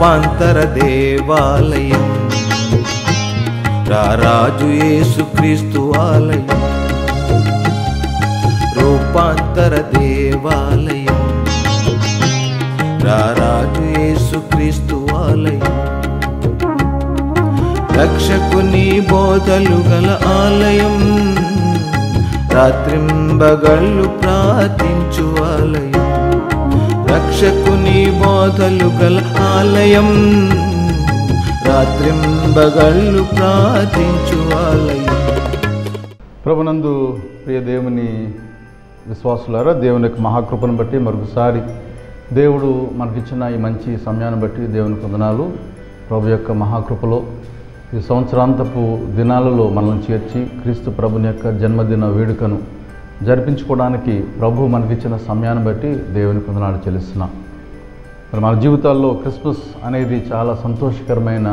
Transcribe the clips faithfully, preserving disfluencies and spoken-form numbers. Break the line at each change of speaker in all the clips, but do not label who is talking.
రూపాంతర దేవాలయం, రారాజు యేసుక్రీస్తు ఆలయం. రూపాంతర దేవాలయం, రారాజు యేసుక్రీస్తు ఆలయం. రక్షకుని బోధలు గల ఆలయం, రాత్రింబగళ్ళు ప్రార్థించు ఆలయం. రక్షకుని బోధలు గల ఆలయం, రాత్రింబగళ్ళు ప్రార్థించు ఆలయం.
ప్రభునందు ప్రియ దేవుని విశ్వాసులారా, దేవుని యొక్క మహాకృపను బట్టి మరొకసారి దేవుడు మనకిచ్చిన ఈ మంచి సమయాన్ని బట్టి దేవునికి వందనాలు. ప్రభు యొక్క మహాకృపలో ఈ సంవత్సరాంతపు దినాలలో మనల్ని చేర్చి క్రీస్తు ప్రభుని యొక్క జన్మదిన వేడుకను జరిపించుకోవడానికి ప్రభు మనకిచ్చిన సమయాన్ని బట్టి దేవునికి వందనాలు చెల్లిస్తున్నాం. మరి మన జీవితాల్లో క్రిస్మస్ అనేది చాలా సంతోషకరమైన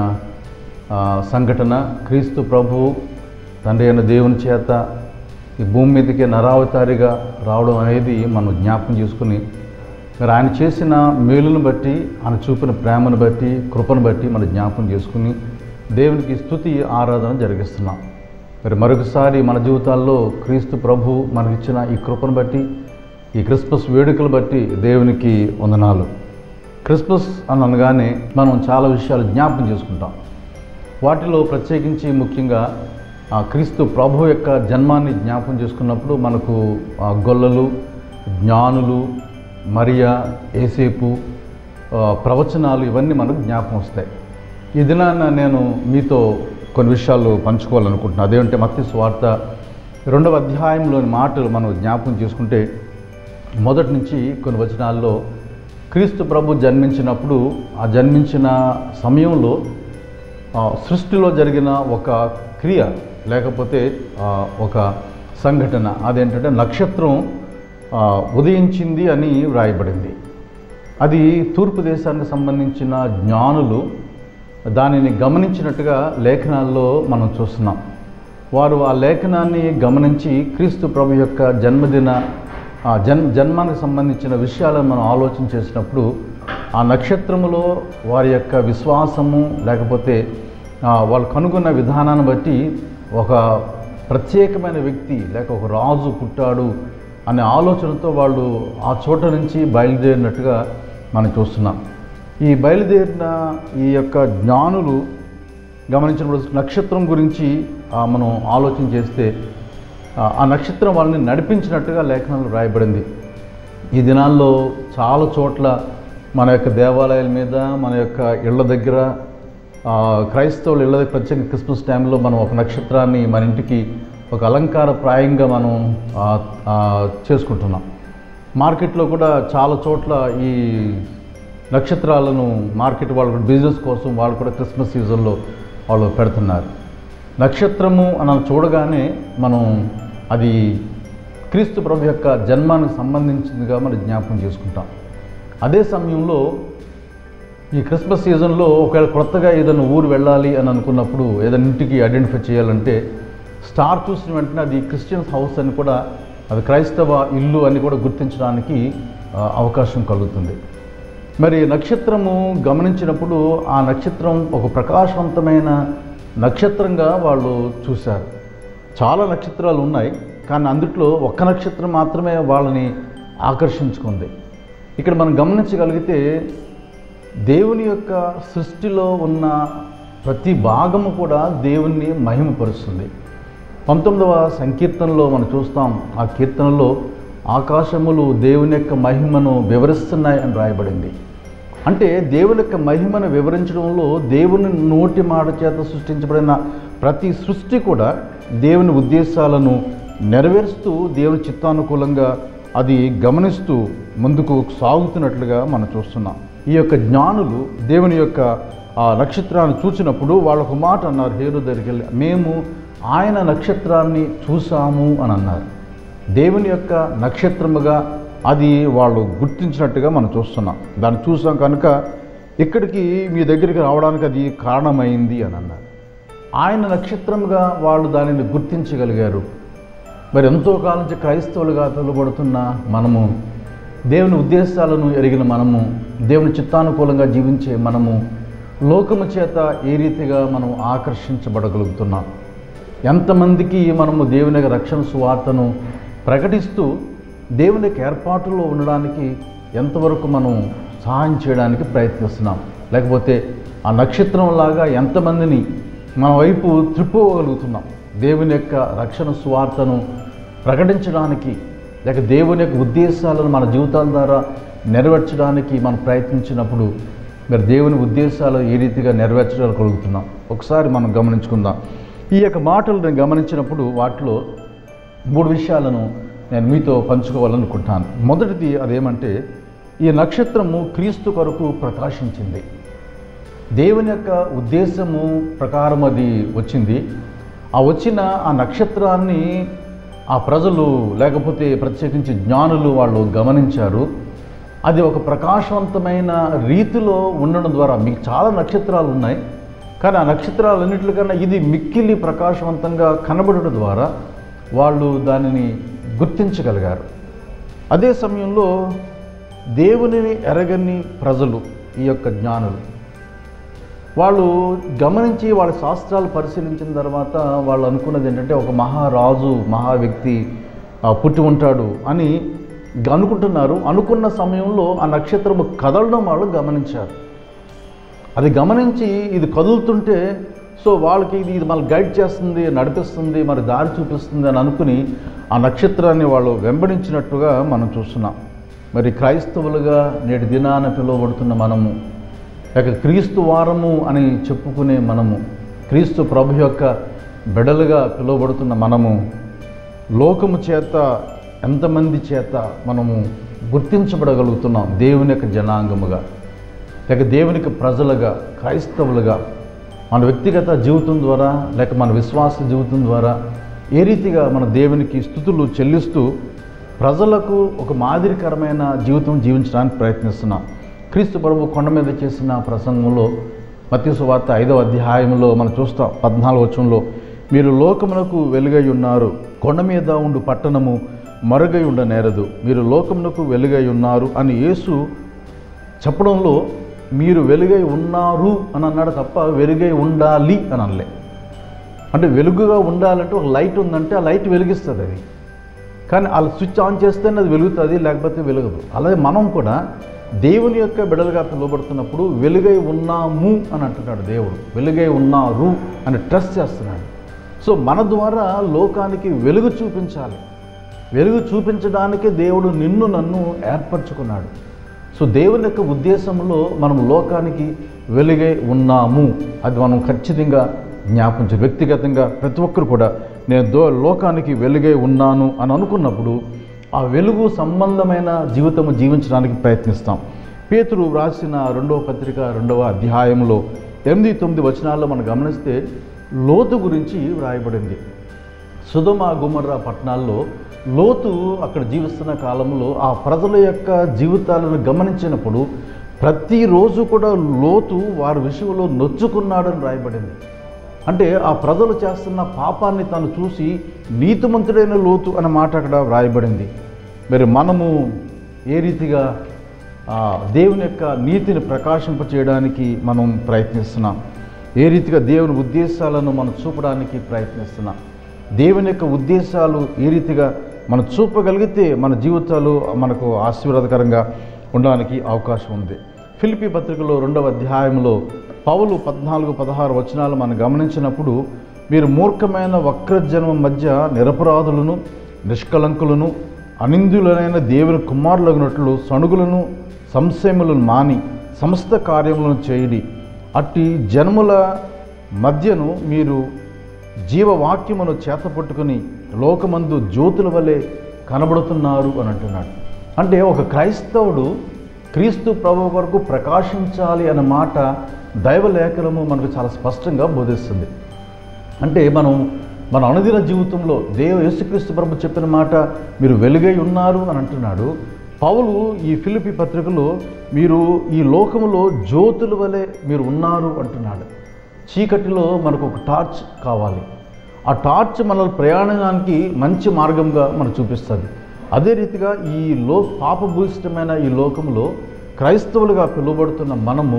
సంఘటన. క్రీస్తు ప్రభు తండ్రి అయిన దేవుని చేత ఈ భూమి మీదకి నరావతారిగా రావడం అనేది మనం జ్ఞాపకం చేసుకుని, మరి ఆయన చేసిన మేలును బట్టి, ఆయన చూపిన ప్రేమను బట్టి, కృపను బట్టి మనం జ్ఞాపకం చేసుకుని దేవునికి స్తుతి ఆరాధన జరిగిస్తున్నాం. మరి మరొకసారి మన జీవితాల్లో క్రీస్తు ప్రభు మనకిచ్చిన ఈ కృపను బట్టి, ఈ క్రిస్మస్ వేడుకలు బట్టి దేవునికి వందనాలు. క్రిస్మస్ అని అనగానే మనం చాలా విషయాలు జ్ఞాపకం చేసుకుంటాం. వాటిలో ప్రత్యేకించి ముఖ్యంగా క్రీస్తు ప్రభు యొక్క జన్మాన్ని జ్ఞాపకం చేసుకున్నప్పుడు మనకు గొల్లలు, జ్ఞానులు, మరియా, యేసేపు, ప్రవచనాలు ఇవన్నీ మనకు జ్ఞాపకం వస్తాయి. ఈ దినాన నేను మీతో కొన్ని విషయాలు పంచుకోవాలనుకుంటున్నాను. అదేంటే మత్తయి సువార్త రెండవ అధ్యాయంలోని మాటలు మనం జ్ఞాపకం చేసుకుంటే, మొదటి నుంచి కొన్ని వచనాల్లో క్రీస్తు ప్రభు జన్మించినప్పుడు, ఆ జన్మించిన సమయంలో సృష్టిలో జరిగిన ఒక క్రియ లేకపోతే ఒక సంఘటన, అదేంటంటే నక్షత్రం ఉదయించింది అని వ్రాయబడింది. అది తూర్పు దేశానికి సంబంధించిన జ్ఞానులు దానిని గమనించినట్టుగా లేఖనాల్లో మనం చూస్తున్నాం. వారు ఆ లేఖనాన్ని గమనించి క్రీస్తు ప్రభు యొక్క జన్మదిన జన్ జన్మానికి సంబంధించిన విషయాలను మనం ఆలోచన చేసినప్పుడు, ఆ నక్షత్రములో వారి యొక్క విశ్వాసము లేకపోతే వాళ్ళు కనుగొన్న విధానాన్ని బట్టి ఒక ప్రత్యేకమైన వ్యక్తి లేక ఒక రాజు పుట్టాడు అనే ఆలోచనతో వాళ్ళు ఆ చోట నుంచి బయలుదేరినట్టుగా మనం చూస్తున్నాం. ఈ బయలుదేరిన ఈ యొక్క జ్ఞానులు గమనించినప్పుడు నక్షత్రం గురించి మనం ఆలోచన చేస్తే, ఆ నక్షత్రం వాళ్ళని నడిపించినట్టుగా లేఖనాలు రాయబడింది. ఈ దినాల్లో చాలా చోట్ల మన యొక్క దేవాలయాల మీద, మన యొక్క ఇళ్ల దగ్గర, క్రైస్తవుల ఇళ్ళ దగ్గర ప్రత్యేక క్రిస్మస్ టైంలో మనం ఒక నక్షత్రాన్ని మన ఇంటికి ఒక అలంకార ప్రాయంగా మనం చేసుకుంటున్నాం. మార్కెట్లో కూడా చాలా చోట్ల ఈ నక్షత్రాలను మార్కెట్ వాళ్ళు కూడా బిజినెస్ కోసం వాళ్ళు కూడా క్రిస్మస్ సీజన్లో వాళ్ళు పెడుతున్నారు. నక్షత్రము అని చూడగానే మనం అది క్రీస్తు ప్రభు యొక్క జన్మానికి సంబంధించిందిగా మనం జ్ఞాపకం చేసుకుంటాం. అదే సమయంలో ఈ క్రిస్మస్ సీజన్లో ఒకవేళ కొత్తగా ఏదైనా ఊరు వెళ్ళాలి అని అనుకున్నప్పుడు, ఏదైనా ఇంటికి ఐడెంటిఫై చేయాలంటే స్టార్ చూసిన వెంటనే అది క్రిస్టియన్స్ హౌస్ అని కూడా, అది క్రైస్తవ ఇల్లు అని కూడా గుర్తించడానికి అవకాశం కలుగుతుంది. మరి నక్షత్రము గమనించినప్పుడు ఆ నక్షత్రం ఒక ప్రకాశవంతమైన నక్షత్రంగా వాళ్ళు చూశారు. చాలా నక్షత్రాలు ఉన్నాయి, కానీ అందుట్లో ఒక్క నక్షత్రం మాత్రమే వాళ్ళని ఆకర్షించుకుంది. ఇక్కడ మనం గమనించగలిగితే దేవుని యొక్క సృష్టిలో ఉన్న ప్రతి భాగము కూడా దేవుణ్ణి మహిమపరుస్తుంది. పంతొమ్మిదవ సంకీర్తనలో మనం చూస్తాం, ఆ కీర్తనలో ఆకాశములు దేవుని యొక్క మహిమను వివరిస్తున్నాయి అని రాయబడింది. అంటే దేవుని యొక్క మహిమను వివరించడంలో దేవుని నోటి మాట చేత సృష్టించబడిన ప్రతి సృష్టి కూడా దేవుని ఉద్దేశాలను నెరవేరుస్తూ దేవుని చిత్తానుకూలంగా అది గమనిస్తూ ముందుకు సాగుతున్నట్లుగా మనం చూస్తున్నాం. ఈ యొక్క జ్ఞానులు దేవుని యొక్క ఆ నక్షత్రాన్ని చూసినప్పుడు వాళ్ళొక మాట అన్నారు, హేరోదు దగ్గరికి వెళ్ళి, మేము ఆయన నక్షత్రాన్ని చూసాము అని అన్నారు. దేవుని యొక్క నక్షత్రముగా అది వాళ్ళు గుర్తించినట్టుగా మనం చూస్తున్నాం. దాన్ని చూసాం కనుక ఇక్కడికి మీ దగ్గరికి రావడానికి అది కారణమైంది అని అన్నారు. ఆయన నక్షత్రముగా వాళ్ళు దానిని గుర్తించగలిగారు. మరి ఎంతో కాలం నుంచి క్రైస్తవులుగా పిలువబడుతున్న మనము, దేవుని ఉద్దేశాలను ఎరిగిన మనము, దేవుని చిత్తానుకూలంగా జీవించే మనము లోకము చేత ఏ రీతిగా మనం ఆకర్షించబడగలుగుతున్నాం, ఎంతమందికి మనము దేవుని యొక్క రక్షణ సువార్తను ప్రకటిస్తూ దేవుని యొక్క ఏర్పాటులో ఉండడానికి ఎంతవరకు మనం సహాయం చేయడానికి ప్రయత్నిస్తున్నాం, లేకపోతే ఆ నక్షత్రంలాగా ఎంతమందిని మన వైపు త్రిప్పుకోగలుగుతున్నాం, దేవుని యొక్క రక్షణ సువార్తను ప్రకటించడానికి లేక దేవుని యొక్క ఉద్దేశాలను మన జీవితాల ద్వారా నెరవేర్చడానికి మనం ప్రయత్నించినప్పుడు మరి దేవుని ఉద్దేశాలు ఏ రీతిగా నెరవేర్చగలుగుతున్నాం ఒకసారి మనం గమనించుకుందాం. ఈ యొక్క మాటలు నేను గమనించినప్పుడు వాటిలో మూడు విషయాలను నేను మీతో పంచుకోవాలనుకుంటున్నాను. మొదటిది అదేమంటే, ఈ నక్షత్రము క్రీస్తు కొరకు ప్రకాశించింది. దేవుని యొక్క ఉద్దేశము ప్రకారం అది వచ్చింది. ఆ వచ్చిన ఆ నక్షత్రాన్ని ఆ ప్రజలు లేకపోతే ప్రత్యేకించి జ్ఞానులు వాళ్ళు గమనించారు. అది ఒక ప్రకాశవంతమైన రీతిలో ఉండడం ద్వారా, మీకు చాలా నక్షత్రాలు ఉన్నాయి కానీ ఆ నక్షత్రాలన్నింటికన్నా ఇది మిక్కిలి ప్రకాశవంతంగా కనబడడం ద్వారా వాళ్ళు దానిని గుర్తించగలిగారు. అదే సమయంలో దేవునిని ఎరగని ప్రజలు, ఈ యొక్క జ్ఞానులు, వాళ్ళు గమనించి వాళ్ళ శాస్త్రాలు పరిశీలించిన తర్వాత వాళ్ళు అనుకున్నది ఏంటంటే, ఒక మహారాజు మహా వ్యక్తి పుట్టి ఉంటాడు అని అనుకుంటున్నారు. అనుకున్న సమయంలో ఆ నక్షత్రము కదలడం వాళ్ళు గమనించారు. అది గమనించి ఇది కదులుతుంటే సో వాళ్ళకి ఇది ఇది మళ్ళీ గైడ్ చేస్తుంది, నడిపిస్తుంది, మరి దారి చూపిస్తుంది అని అనుకుని ఆ నక్షత్రాన్ని వాళ్ళు వెంబడించినట్టుగా మనం చూస్తున్నాం. మరి క్రైస్తవులుగా నేటి దినాన పిలువబడుతున్న మనము, లేక క్రీస్తు వారము అని చెప్పుకునే మనము, క్రీస్తు ప్రభు యొక్క బిడ్డలుగా పిలువబడుతున్న మనము లోకము చేత ఎంతమంది చేత మనము గుర్తించబడగలుగుతున్నాం దేవుని యొక్క జనాంగముగా, లేక దేవునికి ప్రజలుగా, క్రైస్తవులుగా, మన వ్యక్తిగత జీవితం ద్వారా లేక మన విశ్వాస జీవితం ద్వారా ఏ రీతిగా మన దేవునికి స్తుతులు చెల్లిస్తూ ప్రజలకు ఒక మాదిరికరమైన జీవితం జీవించడానికి ప్రయత్నిస్తున్నాం. క్రీస్తు ప్రభువు కొండ మీద చేసిన ప్రసంగంలో మత్తయి సువార్త ఐదవ అధ్యాయంలో మనం చూస్తాం. పద్నాలుగు వచనంలో, మీరు లోకమునకు వెలుగై ఉన్నారు, కొండ మీద ఉండు పట్టణము మరుగై ఉండ నేరదు, మీరు లోకమునకు వెలుగై ఉన్నారు అని యేసు చెప్పడంలో మీరు వెలుగై ఉన్నారు అని అన్నాడు తప్ప వెలుగై ఉండాలి అని అనలే. అంటే వెలుగుగా ఉండాలంటే ఒక లైట్ ఉందంటే ఆ లైట్ వెలిగిస్తుంది అది, కానీ ఆ స్విచ్ ఆన్ చేస్తేనే అది వెలుగుతుంది, లేకపోతే వెలుగదు. అలాగే మనం కూడా దేవుని యొక్క బిడ్డలుగా పిలువబడుతున్నప్పుడు వెలుగై ఉన్నాము అని అంటున్నాడు దేవుడు, వెలుగై ఉన్నారు అని ట్రస్ట్ చేస్తున్నాడు. సో మన ద్వారా లోకానికి వెలుగు చూపించాలి. వెలుగు చూపించడానికే దేవుడు నిన్ను నన్ను ఏర్పరచుకున్నాడు. సో దేవుని యొక్క ఉద్దేశంలో మనం లోకానికి వెలుగై ఉన్నాము, అది మనం ఖచ్చితంగా జ్ఞాపించాలి. వ్యక్తిగతంగా ప్రతి ఒక్కరు కూడా నేను దో లోకానికి వెలుగై ఉన్నాను అని అనుకున్నప్పుడు ఆ వెలుగు సంబంధమైన జీవితము జీవించడానికి ప్రయత్నిస్తాం. పేతురు వ్రాసిన రెండవ పత్రిక రెండవ అధ్యాయంలో ఎనిమిది తొమ్మిది వచనాల్లో మనం గమనిస్తే లోతు గురించి వ్రాయబడింది. సొదొమ గొమొర్రా పట్టణాల్లో లోతు అక్కడ జీవిస్తున్న కాలంలో ఆ ప్రజల యొక్క జీవితాలను గమనించినప్పుడు ప్రతిరోజు కూడా లోతు వారి విషయంలో నొచ్చుకున్నాడని రాయబడింది. అంటే ఆ ప్రజలు చేస్తున్న పాపాన్ని తాను చూసి నీతిమంతుడైన లోతు అనే మాట అక్కడ వ్రాయబడింది. మరి మనము ఏ రీతిగా దేవుని యొక్క నీతిని ప్రకాశింపచేయడానికి మనం ప్రయత్నిస్తున్నాం, ఏ రీతిగా దేవుని ఉద్దేశాలను మనం చూపడానికి ప్రయత్నిస్తున్నాం, దేవుని యొక్క ఉద్దేశాలు ఏ రీతిగా మనం చూపగలిగితే మన జీవితాలు మనకు ఆశీర్వాదకరంగా ఉండడానికి అవకాశం ఉంది. ఫిలిప్పీ పత్రికలో రెండవ అధ్యాయంలో పౌలు పద్నాలుగు పదహారు వచనాలు మనం గమనించినప్పుడు, మీరు మూర్ఖమైన వక్రజన్మ మధ్య నిరపరాధులను, నిష్కలంకులను, అనిందులైన దేవుని కుమారులగినట్లు సణుగులను సంశయములను మాని సమస్త కార్యములను చేయడి, అట్టి జన్ముల మధ్యను మీరు జీవవాక్యమును చేతపట్టుకుని లోకమందు జ్యోతుల వలె కనబడుతున్నారు అని అంటున్నాడు. అంటే ఒక క్రైస్తవుడు క్రీస్తు ప్రభువు కొరకు ప్రకాశించాలి అన్న మాట దైవలేఖనము మనకు చాలా స్పష్టంగా బోధిస్తుంది. అంటే మనం మన అనుదిన జీవితంలో దేవ యేసుక్రీస్తు ప్రభు చెప్పిన మాట మీరు వెలుగై ఉన్నారు అని అంటున్నాడు. పౌలు ఈ ఫిలిప్పీ పత్రికలో మీరు ఈ లోకములో జ్యోతుల వలె మీరు ఉన్నారు అంటున్నాడు. చీకటిలో మనకు ఒక టార్చ్ కావాలి. ఆ టార్చ్ మన ప్రయాణానికి మంచి మార్గంగా మనకు చూపిస్తుంది. అదే రీతిగా ఈ లో పాపభూయిష్టమైన ఈ లోకంలో క్రైస్తవులుగా పిలువబడుతున్న మనము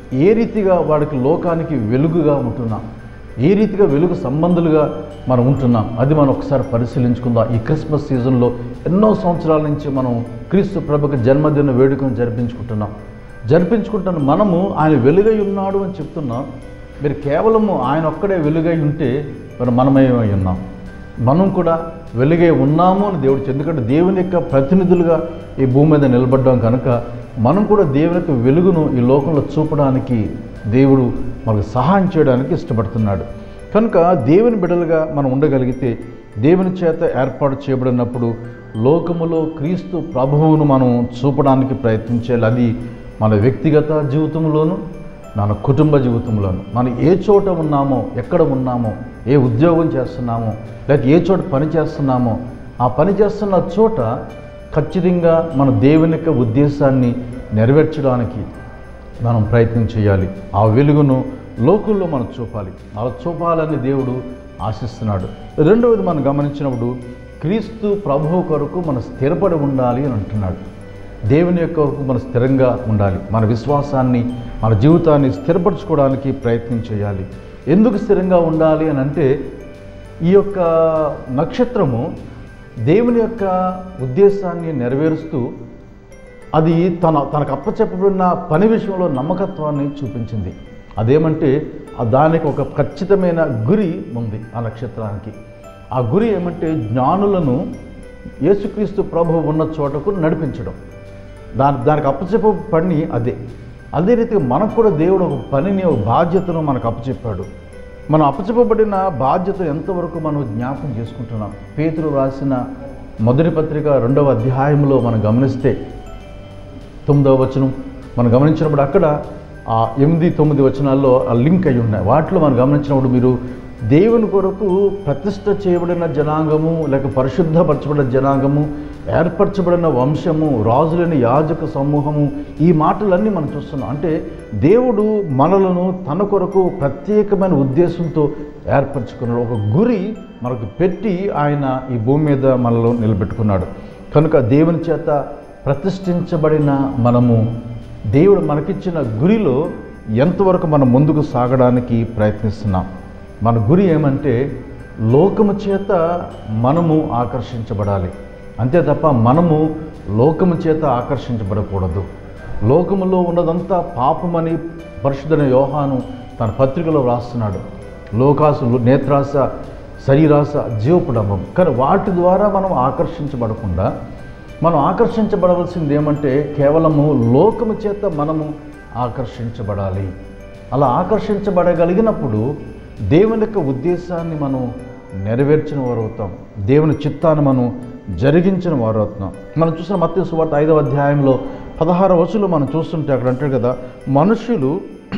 ఏ రీతిగా వాడికి లోకానికి వెలుగుగా ఉంటున్నాం, ఏ రీతిగా వెలుగు సంబంధులుగా మనం ఉంటున్నాం, అది మనం ఒకసారి పరిశీలించుకుందాం. ఈ క్రిస్మస్ సీజన్లో ఎన్నో సంవత్సరాల నుంచి మనం క్రీస్తు ప్రభుకి జన్మదిన వేడుకను జరిపించుకుంటున్నాం. జరిపించుకుంటున్న మనము ఆయన వెలుగై ఉన్నాడు అని చెప్తున్నాం. మీరు కేవలము ఆయన ఒక్కడే వెలుగై ఉంటే మరి మనమేమై ఉన్నాం? మనం కూడా వెలుగై ఉన్నాము అని దేవుడు, ఎందుకంటే దేవుని యొక్క ప్రతినిధులుగా ఈ భూమి మీద నిలబడ్డాం కనుక మనం కూడా దేవుని యొక్క వెలుగును ఈ లోకంలో చూపడానికి దేవుడు మనకు సహాయం చేయడానికి ఇష్టపడుతున్నాడు. కనుక దేవుని బిడ్డలుగా మనం ఉండగలిగితే, దేవుని చేత ఏర్పాటు చేయబడినప్పుడు లోకములో క్రీస్తు ప్రభువును మనం చూపడానికి ప్రయత్నించాలి. అది మన వ్యక్తిగత జీవితంలోనూ, మన కుటుంబ జీవితంలోనూ, మనం ఏ చోట ఉన్నామో, ఎక్కడ ఉన్నామో, ఏ ఉద్యోగం చేస్తున్నామో, లేక ఏ చోట పని చేస్తున్నామో, ఆ పని చేస్తున్న చోట ఖచ్చితంగా మన దేవుని యొక్క ఉద్దేశాన్ని నెరవేర్చడానికి మనం ప్రయత్నం చేయాలి. ఆ వెలుగును లోకంలో మనం చూపాలి. అలా చూపాలని దేవుడు ఆశిస్తున్నాడు. రెండవది మనం గమనించినప్పుడు క్రీస్తు ప్రభువు కొరకు మనం స్థిరపడి ఉండాలి అని అంటున్నాడు. దేవుని యొక్క కొరకు మనం స్థిరంగా ఉండాలి. మన విశ్వాసాన్ని, మన జీవితాన్ని స్థిరపరచుకోవడానికి ప్రయత్నం చేయాలి. ఎందుకు స్థిరంగా ఉండాలి అని అంటే, ఈ యొక్క నక్షత్రము దేవుని యొక్క ఉద్దేశాన్ని నెరవేరుస్తూ అది తన తనకు అప్పచెప్పబడిన పని విషయంలో నమ్మకత్వాన్ని చూపించింది. అదేమంటే దానికి ఒక ఖచ్చితమైన గురి ఉంది ఆ నక్షత్రానికి. ఆ గురి ఏమంటే జ్ఞానులను యేసుక్రీస్తు ప్రభువు ఉన్న చోటకు నడిపించడం. దాని దానికి అప్పచెప్ప పని అదే. అదే రీతిగా మనకు కూడా దేవుడు ఒక పనిని, ఒక బాధ్యతను మనకు అప్పచెప్పాడు. మనం అప్పచెప్పబడిన బాధ్యత ఎంతవరకు మనం జ్ఞాపకం చేసుకుంటున్నాం? పేతురు రాసిన మొదటి పత్రిక రెండవ అధ్యాయంలో మనం గమనిస్తే తొమ్మిదవ వచనం మనం గమనించినప్పుడు అక్కడ ఆ ఎనిమిది తొమ్మిది వచనాల్లో ఆ లింక్ అయి ఉన్నాయి. వాటిలో మనం గమనించినప్పుడు మీరు దేవుని కొరకు ప్రతిష్ఠ చేయబడిన జనాంగము, లేక పరిశుద్ధపరచబడిన జనాంగము, ఏర్పరచబడిన వంశము, రాజులని యాజక సమూహము, ఈ మాటలన్నీ మనం చూస్తున్నాం. అంటే దేవుడు మనలను తన కొరకు ప్రత్యేకమైన ఉద్దేశంతో ఏర్పరచుకున్నాడు. ఒక గురి మనకు పెట్టి ఆయన ఈ భూమి మీద మనలో నిలబెట్టుకున్నాడు. కనుక దేవుని చేత ప్రతిష్ఠించబడిన మనము దేవుడు మనకిచ్చిన గురిలో ఎంతవరకు మనం ముందుకు సాగడానికి ప్రయత్నిస్తున్నాం? మన గురి ఏమంటే లోకము చేత మనము ఆకర్షించబడాలి, అంతే తప్ప మనము లోకము చేత ఆకర్షించబడకూడదు. లోకములో ఉన్నదంతా పాపమని పరిశుద్ధ యోహాను తన పత్రికలో రాస్తున్నాడు. లోకాసు, నేత్రాస, శరీరాస, జీవపుడంబం. కానీ వాటి ద్వారా మనం ఆకర్షించబడకుండా మనం ఆకర్షించబడవలసింది ఏమంటే కేవలము లోకము చేత మనము ఆకర్షించబడాలి. అలా ఆకర్షించబడగలిగినప్పుడు దేవుని యొక్క ఉద్దేశాన్ని మనం నెరవేర్చిన వారు అవుతాం. దేవుని చిత్తాన్ని మనం జరిగించిన వారు అవుతున్నాం. మనం చూసిన మత్తయి సువార్త ఐదవ అధ్యాయంలో పదహారవ వచనంలో మనం చూస్తుంటే అక్కడ అంటాడు కదా, మనుషులు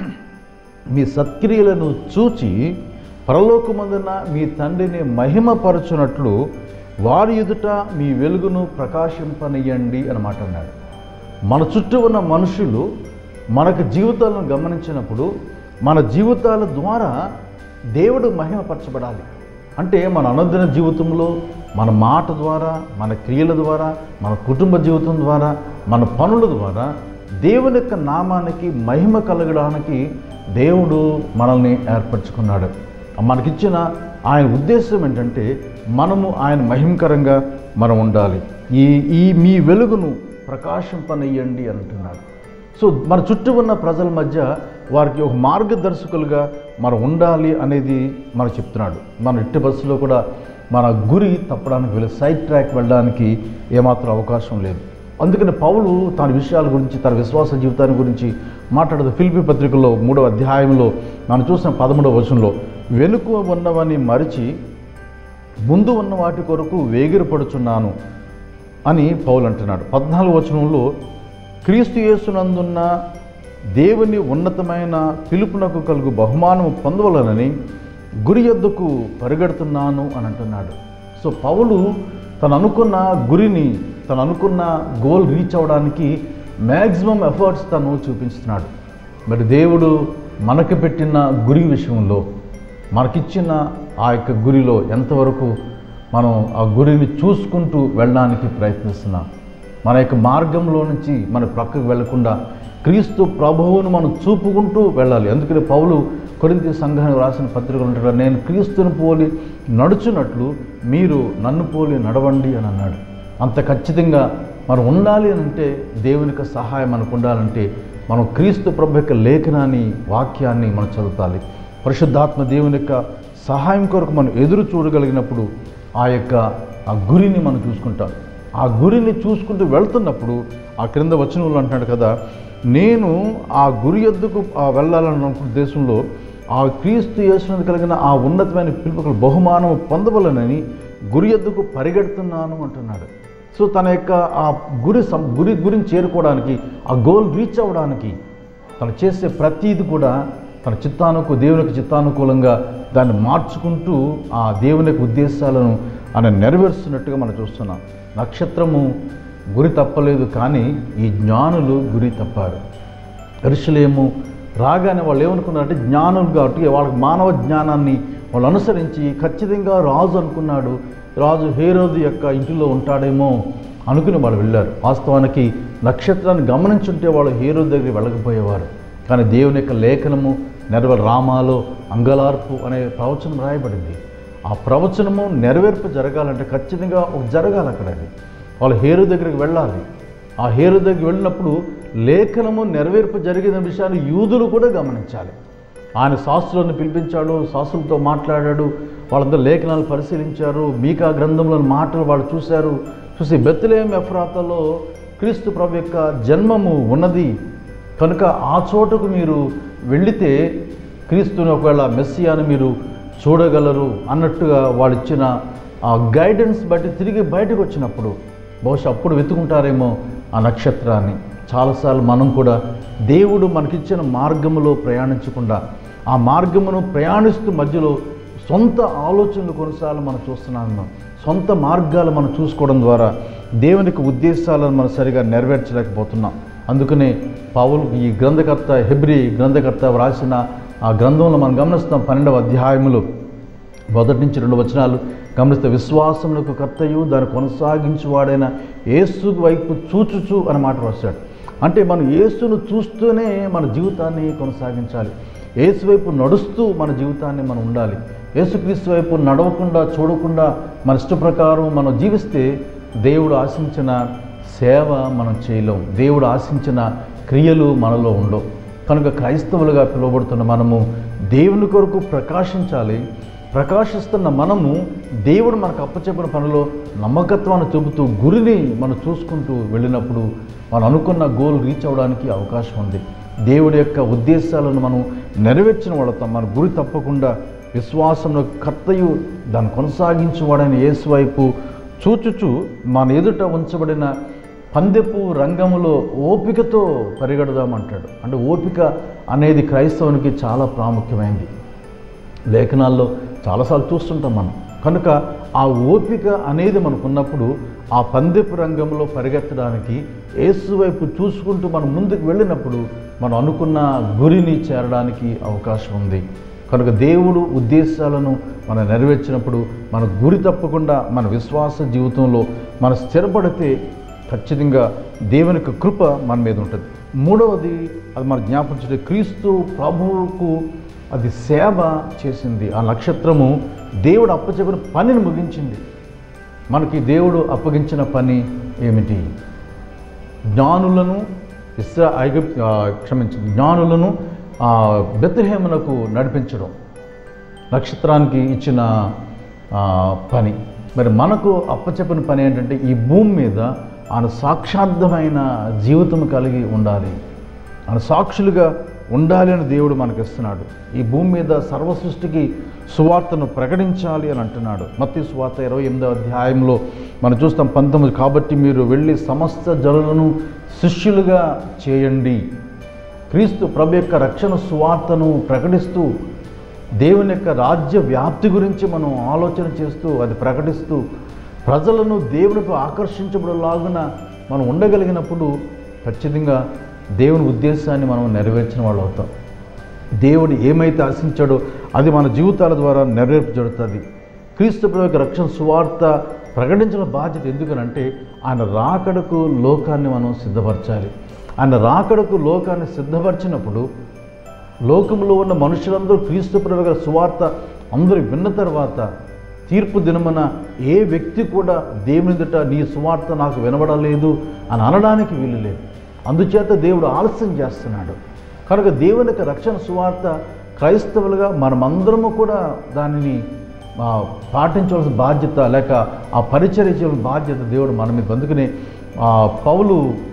మీ సత్క్రియలను చూచి పరలోకమందున మీ తండ్రిని మహిమపరచునట్లు వారి ఎదుట మీ వెలుగును ప్రకాశింపనియండి అన్నమాట అన్నాడు. మన చుట్టూ ఉన్న మనుషులు మనకు జీవితాలను గమనించినప్పుడు మన జీవితాల ద్వారా దేవుడు మహిమపరచబడాలి. అంటే మన అనుదిన జీవితంలో, మన మాట ద్వారా, మన క్రియల ద్వారా, మన కుటుంబ జీవితం ద్వారా, మన పనుల ద్వారా దేవుని యొక్క నామానికి మహిమ కలగడానికి దేవుడు మనల్ని ఏర్పరచుకున్నాడు. మనకిచ్చిన ఆయన ఉద్దేశం ఏంటంటే మనము ఆయన మహిమకరంగా మనం ఉండాలి. ఈ ఈ మీ వెలుగును ప్రకాశింపనియండి అంటున్నాడు. సో మన చుట్టూ ఉన్న ప్రజల మధ్య వారికి ఒక మార్గదర్శకులుగా మనం ఉండాలి అనేది మనకు చెప్తున్నాడు. మన ఇట్టి బస్సులో కూడా మన గురి తప్పడానికి వెళ్ళి సైడ్ ట్రాక్ వెళ్ళడానికి ఏమాత్రం అవకాశం లేదు. అందుకని పౌలు తన విషయాల గురించి, తన విశ్వాస జీవితాన్ని గురించి మాట్లాడుతూ ఫిలిప్పీ పత్రికలో మూడవ అధ్యాయంలో మనం చూసిన పదమూడవ వచనంలో, వెనుక ఉన్నవని మరిచి ముందు ఉన్న వాటి కొరకు వేగిరపడుచున్నాను అని పౌలు అంటున్నాడు. పద్నాలుగు వచనంలో, క్రీస్తు యేసునందున్న దేవుని ఉన్నతమైన పిలుపునకు కలుగు బహుమానము పొందవలనని గురి యొద్దకు పరిగెడుతున్నాను అని అంటున్నాడు. సో పౌలు తను అనుకున్న గురిని, తను అనుకున్న గోల్ రీచ్ అవ్వడానికి మ్యాక్సిమం ఎఫర్ట్స్ తను చూపిస్తున్నాడు. మరి దేవుడు మనకు పెట్టిన గురి విషయంలో, మనకిచ్చిన ఆ యొక్క గురిలో ఎంతవరకు మనం ఆ గురిని చూసుకుంటూ వెళ్ళడానికి ప్రయత్నిస్తున్నాం? మన యొక్క మార్గంలో నుంచి మన ప్రక్కకు వెళ్లకుండా క్రీస్తు ప్రభువును మనం చూపుకుంటూ వెళ్ళాలి. అందుకని పౌలు కొరింథీ సంఘానికి రాసిన పత్రికలు ఉంటాడు, నేను క్రీస్తుని పోలి నడుచున్నట్లు మీరు నన్ను పోలి నడవండి అని అన్నాడు. అంత ఖచ్చితంగా మనం ఉండాలి అని అంటే, దేవునికి సహాయం మనకు ఉండాలంటే మనం క్రీస్తు ప్రభు యొక్క లేఖనాన్ని, వాక్యాన్ని మనం చదువుతాలి. పరిశుద్ధాత్మ దేవుని యొక్క సహాయం కొరకు మనం ఎదురు చూడగలిగినప్పుడు ఆ యొక్క ఆ గురిని మనం చూసుకుంటాం. ఆ గురిని చూసుకుంటూ వెళ్తున్నప్పుడు ఆ క్రింద వచనంలో అంటున్నాడు కదా, నేను ఆ గురి యొద్దకు వెళ్ళాలన్న ఉద్దేశంలో ఆ క్రీస్తు యేసునందు కలిగిన ఆ ఉన్నతమైన పిలుపుకు బహుమానం పొందవలనని గురి యొద్దకు పరిగెడుతున్నాను అంటున్నాడు. సో తన యొక్క ఆ గురి గురి గురిని చేరుకోవడానికి, ఆ గోల్ రీచ్ అవ్వడానికి తను చేసే ప్రతీది కూడా తన చిత్తానుకూ దేవునికి చిత్తానుకూలంగా దాన్ని మార్చుకుంటూ ఆ దేవుని యొక్క ఉద్దేశాలను ఆయన నెరవేరుస్తున్నట్టుగా మనం చూస్తున్నాం. నక్షత్రము గురి తప్పలేదు, కానీ ఈ జ్ఞానులు గురి తప్పారు. యెరూషలేము రాగానే వాళ్ళు ఏమనుకున్నారంటే, జ్ఞానులు కాబట్టి వాళ్ళకి మానవ జ్ఞానాన్ని వాళ్ళు అనుసరించి ఖచ్చితంగా రాజు అనుకున్నాడు, రాజు హేరోదు యొక్క ఇంటిలో ఉంటాడేమో అనుకుని వాళ్ళు వెళ్ళారు. వాస్తవానికి నక్షత్రాన్ని గమనించుంటే వాళ్ళు హేరోదు దగ్గరికి వెళ్ళకపోయేవారు. కానీ దేవుని యొక్క లేఖనము నెరవేరు, రామాలో అంగలార్పు అనే ప్రవచనం రాయబడింది. ఆ ప్రవచనము నెరవేర్పు జరగాలంటే ఖచ్చితంగా ఒక జరగాలి. అక్కడ వాళ్ళు హేరు దగ్గరికి వెళ్ళాలి. ఆ హేరు దగ్గరికి వెళ్ళినప్పుడు లేఖనము నెరవేర్పు జరిగిన విషయాన్ని యూదులు కూడా గమనించాలి. ఆయన శాస్త్రులను పిలిపించాడు, శాస్త్రులతో మాట్లాడాడు, వాళ్ళందరూ లేఖనాలు పరిశీలించారు, మీకా గ్రంథంలోని మాటలు వాళ్ళు చూశారు. చూసి బెత్లెహేము ఎఫ్రాతాలో క్రీస్తు ప్రభు యొక్క జన్మము ఉన్నది కనుక ఆ చోటుకు మీరు వెళితే క్రీస్తుని ఒకవేళ మెస్సియాను మీరు చూడగలరు అన్నట్టుగా వాళ్ళు ఇచ్చిన ఆ గైడెన్స్ బట్టి తిరిగి బయటకు వచ్చినప్పుడు బహుశా అప్పుడు వెతుకుంటారేమో ఆ నక్షత్రాన్ని. చాలాసార్లు మనం కూడా దేవుడు మనకిచ్చిన మార్గములో ప్రయాణించకుండా ఆ మార్గమును ప్రయాణిస్తూ మధ్యలో సొంత ఆలోచనలు కొన్నిసార్లు మనం చూస్తున్నాము. సొంత మార్గాలు మనం చూసుకోవడం ద్వారా దేవునికి ఉద్దేశాలను మనం సరిగా నెరవేర్చలేకపోతున్నాం. అందుకనే పౌలు ఈ గ్రంథకర్త, హెబ్రీ గ్రంథకర్త వ్రాసిన ఆ గ్రంథంలో మనం గమనిస్తాం, పన్నెండవ అధ్యాయములో మొదటి నుంచి రెండు వచనాలు గమనిస్తే, విశ్వాసములకు కర్తయు దాన్ని కొనసాగించువాడైన యేసు వైపు చూచుచు అనే మాట రాశాడు. అంటే మనం యేసును చూస్తూనే మన జీవితాన్ని కొనసాగించాలి. యేసు వైపు నడుస్తూ మన జీవితాన్ని మనం ఉండాలి. యేసుక్రీస్తు వైపు నడవకుండా చూడకుండా మన ఇష్ట ప్రకారం మనం జీవిస్తే దేవుడు ఆశించిన సేవ మనం చేయలేం, దేవుడు ఆశించిన క్రియలు మనలో ఉండవు. కనుక క్రైస్తవులుగా పిలువబడుతున్న మనము దేవుని కొరకు ప్రకాశించాలి. ప్రకాశిస్తున్న మనము దేవుడు మనకు అప్పచెప్పిన పనిలో నమ్మకత్వాన్ని చూపుతూ గురిని మనం చూసుకుంటూ వెళ్ళినప్పుడు మనం అనుకున్న గోల్ రీచ్ అవ్వడానికి అవకాశం ఉంది. దేవుడి యొక్క ఉద్దేశాలను మనం నెరవేర్చిన వాళ్ళతాం. మన గురి తప్పకుండా విశ్వాసంలో కర్తయు దాన్ని కొనసాగించేవాడైన యేసు వైపు చూచుచు మన ఎదుట ఉంచబడిన పందెపు రంగములో ఓపికతో పరిగెడదామంటాడు. అంటే ఓపిక అనేది క్రైస్తవునికి చాలా ప్రాముఖ్యమైనది. లేఖనాల్లో చాలాసార్లు చూస్తుంటాం మనం. కనుక ఆ ఓపిక అనేది మనకున్నప్పుడు ఆ పందెపు రంగంలో పరిగెత్తడానికి యేసు వైపు చూసుకుంటూ మనం ముందుకు వెళ్ళినప్పుడు మనం అనుకున్న గురిని చేరడానికి అవకాశం ఉంది. కనుక దేవుడు ఉద్దేశాలను మనం నెరవేర్చినప్పుడు మన గురి తప్పకుండా మన విశ్వాస జీవితంలో మనం స్థిరపడితే ఖచ్చితంగా దేవుని యొక్క కృప మన మీద ఉంటుంది. మూడవది, అది మన జ్ఞాపించే, క్రీస్తు ప్రభువుకు అది సేవ చేసింది. ఆ నక్షత్రము దేవుడు అప్పచెప్పిన పనిని ముగించింది. మనకి దేవుడు అప్పగించిన పని ఏమిటి? జ్ఞానులను ఇస్రా ఐగుప్తు క్షమించింది జ్ఞానులను బెత్లెహేమునకు నడిపించడం నక్షత్రానికి ఇచ్చిన పని. మరి మనకు అప్పచెప్పిన పని ఏంటంటే, ఈ భూమి మీద ఆయన సాక్షార్థమైన జీవితం కలిగి ఉండాలి, ఆయన సాక్షులుగా ఉండాలి అని దేవుడు మనకి ఇస్తున్నాడు. ఈ భూమి మీద సర్వ సృష్టికి సువార్తను ప్రకటించాలి అని అంటున్నాడు. మత్తయి సువార్త ఇరవై ఎనిమిదవ అధ్యాయంలో మనం చూస్తాం పంతొమ్మిది, కాబట్టి మీరు వెళ్ళి సమస్త జనులను శిష్యులుగా చేయండి. క్రీస్తు ప్రభు యొక్క రక్షణ సువార్తను ప్రకటిస్తూ దేవుని యొక్క రాజ్య వ్యాప్తి గురించి మనం ఆలోచన చేస్తూ అది ప్రకటిస్తూ ప్రజలను దేవునికి ఆకర్షించబడేలాగున మనం ఉండగలిగినప్పుడు ఖచ్చితంగా దేవుని ఉద్దేశాన్ని మనం నెరవేర్చిన వాళ్ళు అవుతాం. దేవుడు ఏమైతే ఆశించాడో అది మన జీవితాల ద్వారా నెరవేర్పు జరుగుతుంది. క్రీస్తు ప్రభు యొక్క రక్షణ సువార్త ప్రకటించిన బాధ్యత ఎందుకనంటే ఆయన రాకడకు లోకాన్ని మనం సిద్ధపరచాలి. ఆయన రాకడకు లోకాన్ని సిద్ధపరిచినప్పుడు లోకంలో ఉన్న మనుషులందరూ క్రీస్తు ప్రభువు గారి సువార్త అందరూ విన్న తర్వాత తీర్పు దినమున ఏ వ్యక్తి కూడా దేవుని ఎదుట నీ సువార్త నాకు వినబడలేదు అని అనడానికి వీలు లేదు. అందుచేత దేవుడు ఆలస్యం చేస్తున్నాడు. కనుక దేవుని యొక్క రక్షణ సువార్త క్రైస్తవులుగా మనమందరము కూడా దానిని పాటించవలసిన బాధ్యత, లేక ఆ పరిచర్య చేయవలసిన బాధ్యత దేవుడు మన మీద. అందుకనే పౌలు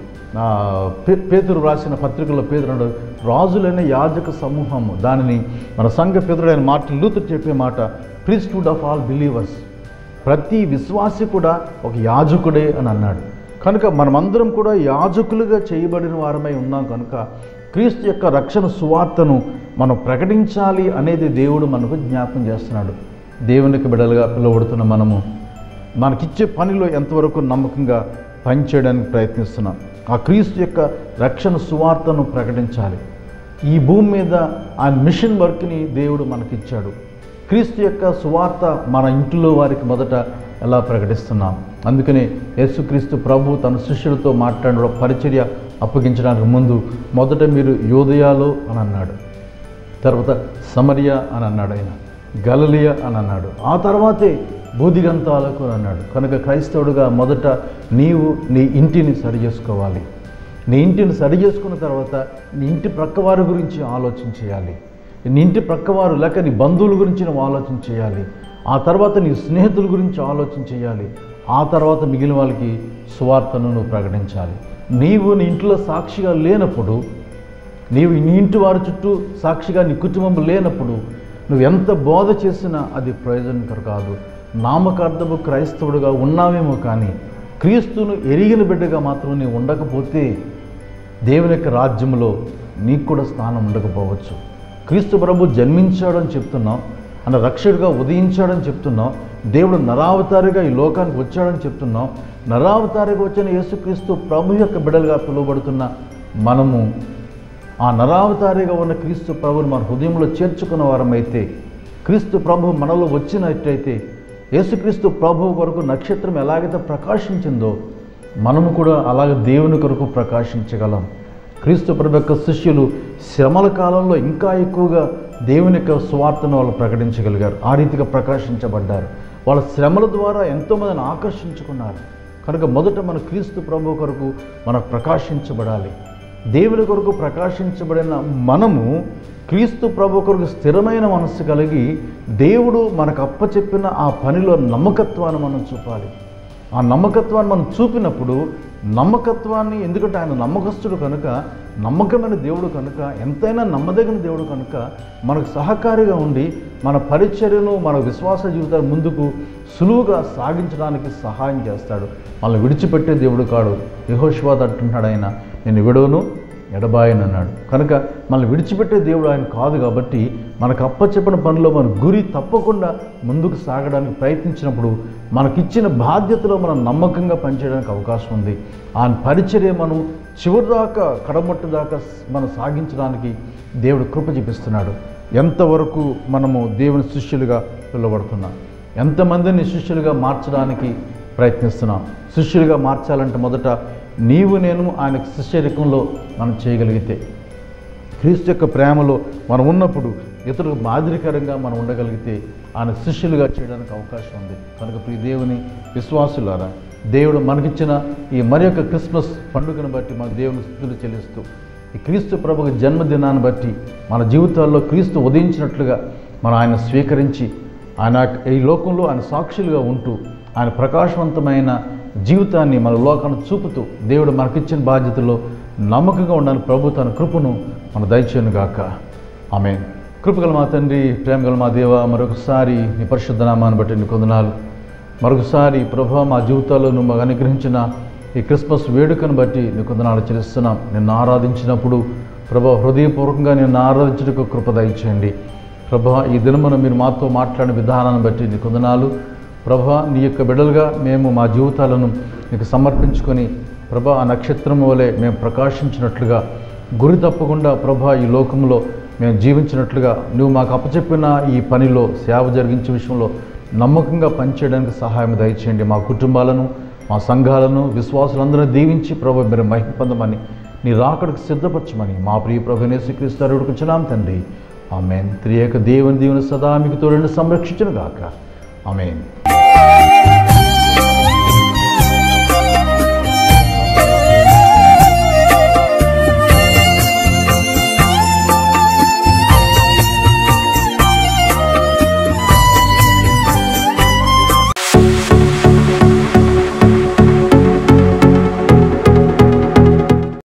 పేతురు రాసిన పత్రికల్లో పేతురు రాజులైన యాజక సమూహము, దానిని మన సంఘ పేతుడైన మార్టిన్ లూథర్ చెప్పే మాట, ప్రీస్ట్హుడ్ ఆఫ్ ఆల్ బిలీవర్స్, ప్రతి విశ్వాసి కూడా ఒక యాజకుడే అని అన్నాడు. కనుక మనమందరం కూడా యాజకులుగా చేయబడిన వారమై ఉన్నాం. కనుక క్రీస్తు యొక్క రక్షణ సువార్తను మనం ప్రకటించాలి అనేది దేవుడు మనకు జ్ఞాపకం చేస్తున్నాడు. దేవునికి బిడ్డలుగా పిలువబడుతున్న మనము మనకిచ్చే పనిలో ఎంతవరకు నమ్మకంగా పనిచేయడానికి ప్రయత్నిస్తున్నాం. ఆ క్రీస్తు యొక్క రక్షణ సువార్తను ప్రకటించాలి. ఈ భూమి మీద ఆ మిషన్ వర్క్ని దేవుడు మనకిచ్చాడు. క్రీస్తు యొక్క సువార్త మన ఇంటిలో వారికి మొదట ఎలా ప్రకటిస్తున్నాం. అందుకనే యేసుక్రీస్తు ప్రభు తన శిష్యులతో మాట్లాడిన పరిచర్య అప్పగించడానికి ముందు మొదట మీరు యోదయాలో అని అన్నాడు, తర్వాత సమరియా అని అన్నాడు, ఆయన గలిలయ అని అన్నాడు, ఆ తర్వాతే బూదిగంతాలకు అని అన్నాడు. కనుక క్రైస్తవుడుగా మొదట నీవు నీ ఇంటిని సరి చేసుకోవాలి. నీ ఇంటిని సరి చేసుకున్న తర్వాత నీ ఇంటి ప్రక్కవారి గురించి ఆలోచన చేయాలి. నీ ఇంటి ప్రక్కవారు లేక నీ బంధువుల గురించి నువ్వు ఆలోచన చేయాలి. ఆ తర్వాత నీ స్నేహితుల గురించి ఆలోచన చేయాలి. ఆ తర్వాత మిగిలిన వాళ్ళకి సువార్తను నువ్వు ప్రకటించాలి. నీవు నీ ఇంట్లో సాక్షిగా లేనప్పుడు, నీవు నీ ఇంటి వారి చుట్టూ సాక్షిగా నీ కుటుంబం లేనప్పుడు నువ్వు ఎంత బోధ చేసినా అది ప్రయోజనకరం కాదు. నామకార్థపు క్రైస్తవుడుగా ఉన్నావేమో కానీ క్రీస్తును ఎరిగిన బిడ్డగా మాత్రం నీవు ఉండకపోతే దేవుని యొక్క రాజ్యంలో నీకు కూడా స్థానం ఉండకపోవచ్చు. క్రీస్తు ప్రభు జన్మించాడని చెప్తున్నాం, ఆయన రక్షకుడిగా ఉదయించాడని చెప్తున్నాం, దేవుడు నరావతారిగా ఈ లోకానికి వచ్చాడని చెప్తున్నాం. నరావతారిగా వచ్చిన యేసుక్రీస్తు ప్రభు యొక్క బిడ్డలుగా పిలువబడుతున్న మనము ఆ నరావతారిగా ఉన్న క్రీస్తు ప్రభుని మన హృదయంలో చేర్చుకున్న వారమైతే, క్రీస్తు ప్రభు మనలో వచ్చినట్టయితే, యేసుక్రీస్తు ప్రభు కొరకు నక్షత్రం ఎలాగైతే ప్రకాశించిందో మనము కూడా అలాగే దేవుని కొరకు ప్రకాశించగలం. క్రీస్తు ప్రభు యొక్క శిష్యులు శ్రమల కాలంలో ఇంకా ఎక్కువగా దేవుని యొక్క సువార్తను వాళ్ళు ప్రకటించగలిగారు. ఆ రీతిగా ప్రకాశించబడ్డారు. వాళ్ళ శ్రమల ద్వారా ఎంతోమందిని ఆకర్షించుకున్నారు. కనుక మొదట మన క్రీస్తు ప్రభు కొరకు మనకు ప్రకాశించబడాలి. దేవుని కొరకు ప్రకాశించబడిన మనము క్రీస్తు ప్రభు కొరకు స్థిరమైన మనస్సు కలిగి దేవుడు మనకు అప్పచెప్పిన ఆ పనిలో నమ్మకత్వాన్ని మనం చూపాలి. ఆ నమ్మకత్వాన్ని మనం చూపినప్పుడు, నమ్మకత్వాన్ని, ఎందుకంటే ఆయన నమ్మకస్తుడు కనుక, నమ్మకమైన దేవుడు కనుక, ఎంతైనా నమ్మదగిన దేవుడు కనుక మనకు సహకారిగా ఉండి మన పరిచర్యను, మన విశ్వాస జీవితాన్ని ముందుకు సులువుగా సాగించడానికి సహాయం చేస్తాడు. మనల్ని విడిచిపెట్టే దేవుడు కాడు. యెహోషువ అంటున్నాడు, ఆయన నేను విడవను ఎడబాయను అన్నాడు. కనుక మనల్ని విడిచిపెట్టే దేవుడు ఆయన కాదు. కాబట్టి మనకు అప్పచెప్పిన పనిలో మన గురి తప్పకుండా ముందుకు సాగడానికి ప్రయత్నించినప్పుడు మనకిచ్చిన బాధ్యతలో మనం నమ్మకంగా పనిచేయడానికి అవకాశం ఉంది. ఆయన పరిచర్య మనం చివరి దాకా, కడమట్టు దాకా మనం సాగించడానికి దేవుడు కృప చూపిస్తున్నాడు. ఎంతవరకు మనము దేవుని శిష్యులుగా పిలువబడుతున్నాం, ఎంతమందిని శిష్యులుగా మార్చడానికి ప్రయత్నిస్తున్నాం. శిష్యులుగా మార్చాలంటే మొదట నీవు నేను ఆయన శిష్యరికంలో మనం చేయగలిగితే, క్రీస్తు యొక్క ప్రేమలో మనం ఉన్నప్పుడు ఇతరులకు మాదిరికరంగా మనం ఉండగలిగితే ఆయన శిష్యులుగా చేయడానికి అవకాశం ఉంది. కనుక ప్రియ దేవుని విశ్వాసులారా, దేవుడు మనకిచ్చిన ఈ మరి యొక్క క్రిస్మస్ పండుగను బట్టి మన దేవుని స్తుతులు చెల్లిస్తూ, ఈ క్రీస్తు ప్రభువు జన్మదినాన్ని బట్టి మన జీవితాల్లో క్రీస్తు ఉదయించినట్లుగా మనం ఆయన స్వీకరించి ఆయన ఈ లోకంలో ఆయన సాక్షులుగా ఉంటూ ఆయన ప్రకాశవంతమైన జీవితాన్ని మన లోకాన్ని చూపుతూ దేవుడు మనకిచ్చిన బాధ్యతలో నమ్మకంగా ఉండాలని ప్రభు తన కృపను మన దయచేయను గాక. ఆమేన్. కృపగల మా తండ్రి, ప్రేమగల మా దేవ, మరొకసారి నీ పరిశుద్ధ నామాన్ని బట్టి నీ కొందనాలు. మరొకసారి ప్రభు మా జీవితాల్లో నువ్వు మాకు అనుగ్రహించిన ఈ క్రిస్మస్ వేడుకను బట్టి నీ కొందనాలు చెల్లిస్తున్నాం. నిన్ను ఆరాధించినప్పుడు ప్రభు హృదయపూర్వకంగా నిన్ను ఆరాధించడానికి కృప దయచేయండి. ప్రభు ఈ దినమున మీరు మాతో మాట్లాడిన విధానాన్ని బట్టి నీ కొందనాలు. ప్రభా, నీ యొక్క బిడ్డలుగా మేము మా జీవితాలను నీకు సమర్పించుకొని ప్రభా ఆ నక్షత్రం వలె మేము ప్రకాశించినట్లుగా, గురి తప్పకుండా ప్రభా ఈ లోకంలో మేము జీవించినట్లుగా నువ్వు మాకు అప్పచెప్పిన ఈ పనిలో సేవ జరిగించే విషయంలో నమ్మకంగా పనిచేయడానికి సహాయం దయచేయండి. మా కుటుంబాలను, మా సంఘాలను, విశ్వాసులందరూ దీవించి ప్రభు మీరు మహిమ పొందమని నీ రాకడకు సిద్ధపరచమని మా ప్రియ ప్రభువైన యేసుక్రీస్తు అడుగుచున్నాం తండ్రి. ఆమేన్. త్రియేక దేవుని దీవెన సదా మీకు తోడని సంరక్షించును గాక. ఆమేన్.